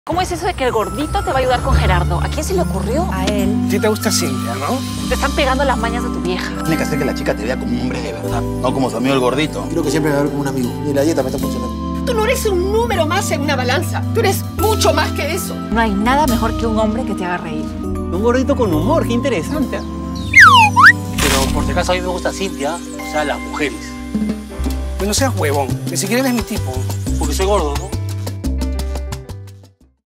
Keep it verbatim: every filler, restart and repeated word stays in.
¿Cómo es eso de que el gordito te va a ayudar con Gerardo? ¿A quién se le ocurrió? A él. Sí te gusta Cintia, ¿no? Te están pegando las mañas de tu vieja. Tiene que hacer que la chica te vea como un hombre de verdad, no como su amigo el gordito. Creo que siempre me va a ver como un amigo. Y la dieta me está funcionando. Tú no eres un número más en una balanza. Tú eres mucho más que eso. No hay nada mejor que un hombre que te haga reír. Un gordito con humor, qué interesante. Pero por si acaso a mí me gusta Cintia, o sea, las mujeres. Pues no seas huevón, ni siquiera eres mi tipo. Porque soy gordo, ¿no?